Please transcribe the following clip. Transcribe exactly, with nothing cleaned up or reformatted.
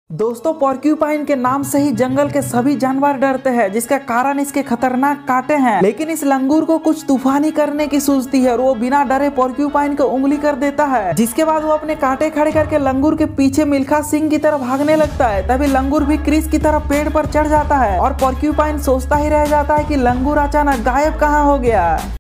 दोस्तों, पोर्क्यूपाइन के नाम से ही जंगल के सभी जानवर डरते हैं, जिसका कारण इसके खतरनाक कांटे हैं। लेकिन इस लंगूर को कुछ तूफानी करने की सूझती है और वो बिना डरे पोर्क्यूपाइन को उंगली कर देता है, जिसके बाद वो अपने कांटे खड़े करके लंगूर के पीछे मिल्खा सिंह की तरफ भागने लगता है। तभी लंगूर भी क्रिस की तरफ पेड़ पर चढ़ जाता है और पोर्क्यूपाइन सोचता ही रह जाता है कि लंगूर अचानक गायब कहाँ हो गया।